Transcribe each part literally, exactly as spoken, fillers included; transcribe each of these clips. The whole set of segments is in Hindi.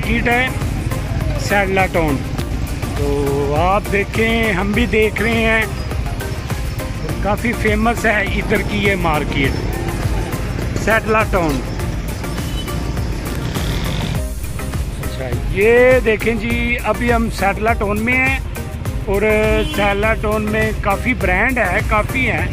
मार्केट है सैडला टाउन। तो आप देखें, हम भी देख रहे हैं, तो काफ़ी फेमस है इधर की ये मार्केट सैडला टाउन। अच्छा, ये देखें जी, अभी हम सैडला टाउन में हैं और सैडला टाउन में काफ़ी ब्रांड है, काफ़ी हैं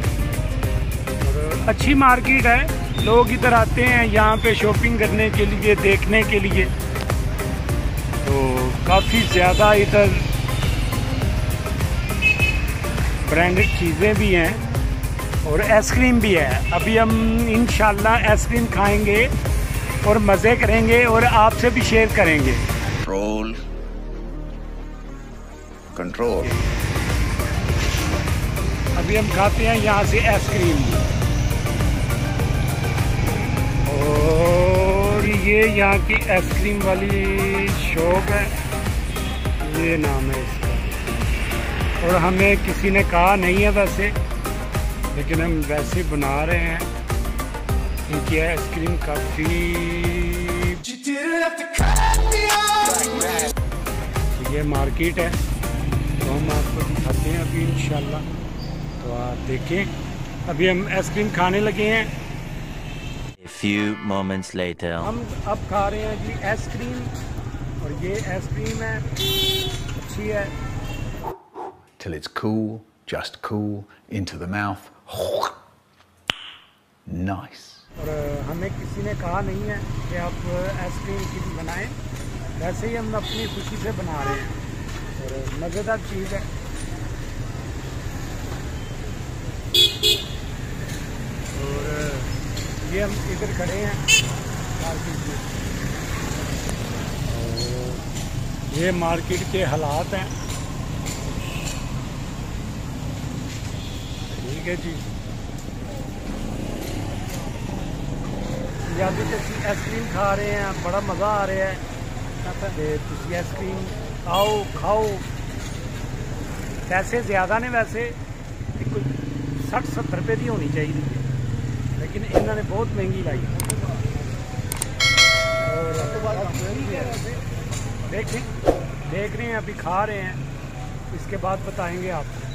और अच्छी मार्केट है। लोग इधर आते हैं यहाँ पे शॉपिंग करने के लिए, देखने के लिए। तो काफ़ी ज़्यादा इधर ब्रांडेड चीज़ें भी हैं और आइसक्रीम भी है। अभी हम इंशाल्लाह आइसक्रीम खाएंगे और मज़े करेंगे और आपसे भी शेयर करेंगे। Control control. अभी हम खाते हैं यहाँ से आइसक्रीम और ये यहाँ की आइसक्रीम वाली शॉप है, ये नाम है इसका। और हमें किसी ने कहा नहीं है वैसे, लेकिन हम वैसे ही बना रहे हैं। इनकी आइसक्रीम काफ़ी, ये मार्केट है तो हम आपको दिखाते हैं अभी इंशाल्लाह। तो आप देखें, अभी हम आइसक्रीम खाने लगे हैं। A few moments later. हम अब खा रहे हैं जी आइसक्रीम और ये आइसक्रीम है, अच्छी है। Till it's cool, just cool, into the mouth. Nice. और हमें किसी ने कहा नहीं है कि आप आइसक्रीम की बनाएं, वैसे ही हम अपनी खुशी से बना रहे हैं और मज़ेदार चीज़ है। और ये हम इधर खड़े हैं मार्केट में, और ये मार्केट के हालात हैं। ठीक है जी, ਪੰਜਾਬੀ ਤੇ ਅਸੀਂ ਆਈਸਕ੍ਰੀਮ ਖਾ ਰਹੇ हैं, बड़ा मज़ा आ रहा है। ਤੇ ਤੁਸੀਂ आइसक्रीम आओ खाओ। पैसे ज़्यादा ने वैसे, कोई सठ सत्तर रुपये की होनी चाहिए, लेकिन इन्होंने बहुत महंगी लाई। और देखें देख रहे हैं, अभी खा रहे हैं, इसके बाद बताएंगे आपको।